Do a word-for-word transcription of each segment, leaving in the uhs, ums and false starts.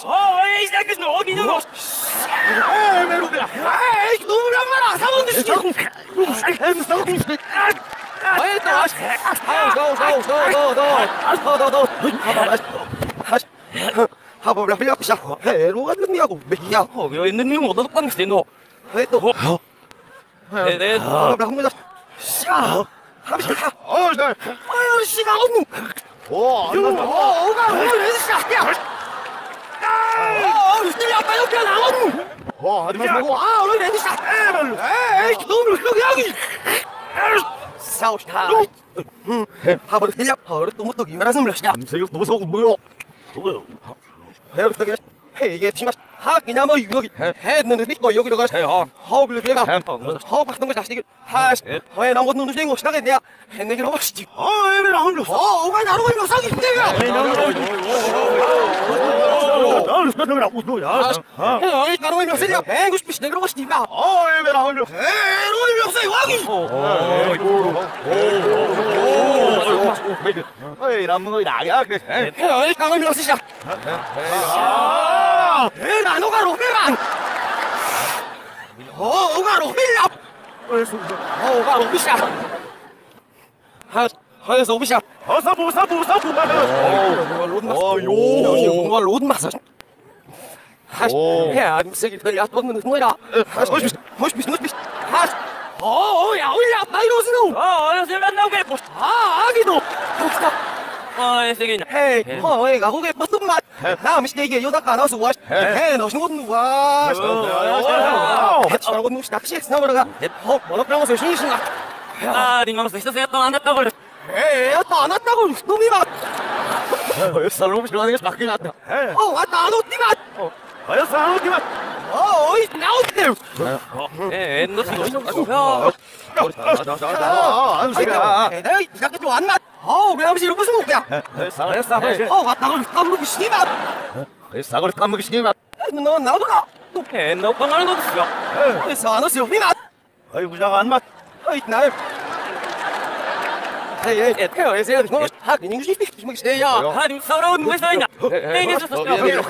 어, 이 새끼 너 어디 있는 거? 에이, 메로드야. 에이, 너무랑 말아. 사원들 씨. 에이, 사원들 씨. 아이, 또 하시. 아유, 너, 너, 너, 너, 너, 너, 너, 너. 하시. 하고 라 빌려 샤. 에로가 능미하고 메야. 어, 여기 있는 놈 어디서 ปั้는 너? 에 또. 네, 네. 하고 라 합니다. 샤. 하비 샤. 어, 저. 아유, 씨가 없는. 오, 안 났다. 어, 오가 오늘 샤. 어, 스틸 아빠 옆에 나온. 와, 하지 말고. 아, 오늘 레디 샤. 에이, 너무 여기. 싸우시다. 음, 하버 틀려. 하버 또 못도 기만하서 물으시냐. 세요 무서워 뭐요? 뭐요? 해요 되게 해 이게 팀아 하 그냥 뭐 여기 했는데 믿고 여기로 가서 해요. 하고 내가 하고 받는 거 자식이 하 왜 나온 것도 눈이 거 시작해 내가 했는 게 없지. 어, 왜 나온 거? 어, 오가 나로 거 사기 내가. 나는 사람이라고 너야. 어, 이 나로 거 쓰려. 에이, 싶이 내가 그러고 싶다. 어, 왜 나온 거? 에이, 로이 없어 와기. 어이, 남는 거 나야 그래. 에이, 강을 넣으시자 아, 에이, 나노가 로비만. 어, 오가 로비라. 어, 오가 로비샤. 하, 하에서 오비샤. 어서 보사 보사 보마. 어, 로드 마스. 어, 요. 뭔가 로드 마스. 하시. 해, 아니 세기 들려 먹는 거야. 하시, 하시, 하시, 하시. 하시. 어, 야, 올려. 마이로스노. 어, 어디서 만나게? 아, 아기도. 어, 이 새끼. 헤이, 어, 에이, 가고게 무슨 맛? 나 미시 이게 요다가 나서 와. 헤이, 너 신고 와. 해치라고 누시 낚시 나버가. 어, 뭐라 그러면서 신신가. 아, 링가면서 있었어요. 또 안 했다고 그래. 에이, 또안 왔다고 놈이 막. 어, 살롱 싫어하는 게 바뀌 났다. 어, 왔다 안 오티가. 어, 어서 안 오티가. 어, 어이 나오티. 에, 너 지금 야. 안 시가. 에이, 이렇게 좀 안 맞. 어, 왜 아버지 무슨 거야? 싸그래 싸그래. 어, 왔다고 까먹기 싫다. 에, 싸그래 까먹기 싫다. 너 나도가. 또 해, 너 방하는 거 없어. 그래서 안 오세요. 미맛. 어이, 부자가 안 맞. 어이, 나. 에이, 에이, 에이, 에이, 에이, 너 하긴 인기 좀 있어야. 하림 서러운 왜 써있냐? 에이, 줬어.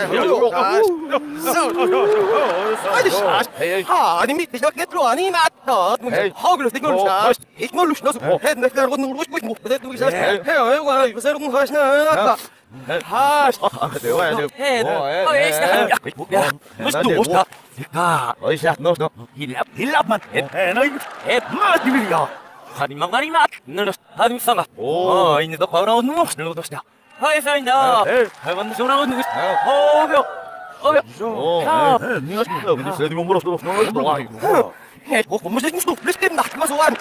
아니 밑에 저렇게 들어 아니 맞다. 하기로 생각을 자. 이걸로 신어서 해 내가 그거 누르고 싶고 뭐 그때 누구 있어. 해요. 이거 이거 새로운 거 하시나. 아, 내가 해야 돼. 해. 어, 에이, 야. 야, 무슨 또 못다. 아, 어이야, 너 너. 일랍, 일랍만. 해, 너 이거. 해, 마, 디비야. 하림만 말이마. 너는 하림 상가. 어, 이제 너 걸어온 놈. 너도 시다. 하이서 있나? 해봤는데 전화가 누구? 어벼. 어벼. 어, 네가 진짜 근데 세디 공부로 또 너가 이거. 해, 뭐 무슨 무슨 프레스템 나 가서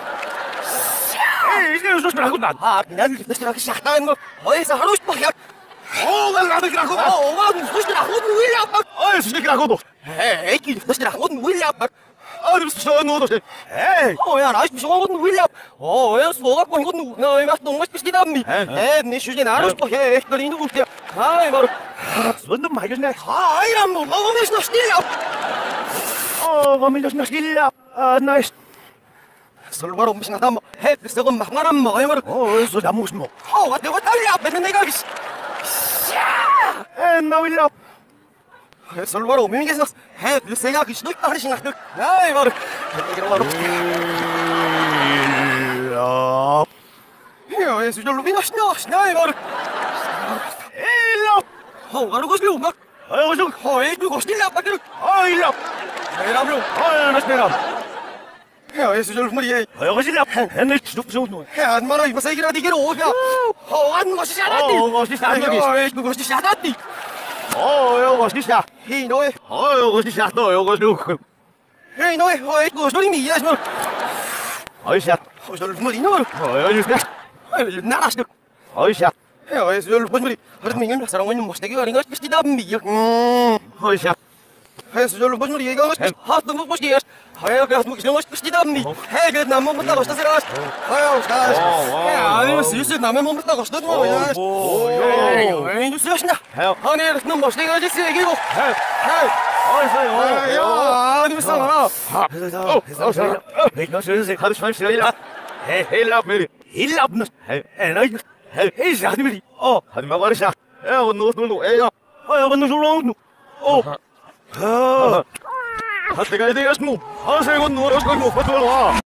에이, 이제 무슨 하고 나. 아, 그냥 무슨 하기 시작하는 거. 어디서 하루 싶어. 야. 어, 나 나도 그라고. 어, 어, 무슨 하고 누일려. 어, 무슨 그라고도. 에이, 이 무슨 하고 누일려. 아, 무슨 너도. 에이. 어, 야, 나 무슨 하고 누일려. 어, 야, 뭐 갖고 이거 누. 너 이거 너무 맛있게 담미. 에이, 네 수제 나로 싶어. 해. 너 이거 볼게. 아이, 바로. 손도 말겠네. 아, 이런 뭐 먹으면 너 스틸려. 어, 먹으면 너 스틸려. 아, 나이스. 설바로 음식 하다 뭐 해, 썩은 막말한 뭐 해버려. 어, 소리 안 먹고 싶어. 어, 내가 딸려. 맨날 내가 샤! 에, 나 올려. 설바로 음식에서 해, 세가 그 시도 있다 하시나. 야, 이거를. 이거 바로. 야, 야, 수절로 비나시냐? 야, 이거를. 일로. 어, 가는 것이 막. 어, 좀. 어, 이 그거 실려 빠지는. 어, 일로. 내라블로. 어, 나 내라. 야, 예수절 머리에 어여실라 팬을 추적추적 놓. 야, 안마나 이거 세기라 디게로 오야. 어, 안 것이 샤다디. 어, 것이 샤다디. 어, 이거 것이 샤다디. 어, 이거 것이 샤. 이 너의. 어, 이거 것이 샤. 너 이거 것이. 에이, 너의. 어, 이거 소리미 이야시면. 어이 샤. 어, 절 머리 너. 어, 여기 샤. 어, 나라시. 어이 샤. 야, 예수절 머리. 하루 민간 사람은 못되게 가는 것이 비슷하다. 음. 어이 샤. 예수절 머리 이거 하도 못 보시게. 아유, 그래서 뭐 이런 거 시키다니. 해, 그 남만 못다고 시다세라. 아유, 자, 아니면 슬슬 남만 못다고 시다도 뭐. 에이, 왜 이리 쓰시냐? 아니, 너무 멋지게 가지 쓰기고. 해, 해. 어이서요. 야, 아니 무슨 말아? 그래서, 그래서, 이거 슬슬 가도 좀 시작이라. 해, 해라 메리. 일랍 너. 해, 해, 너 이거. 해, 해, 아니 메리. 어, 하지 마 버리자. 에, 너 너도 에요. 아, 반도 졸라오노. 어. 아. 아, 내가 내가 뭐. 아, 세건 누워서 뭐 받으러 와.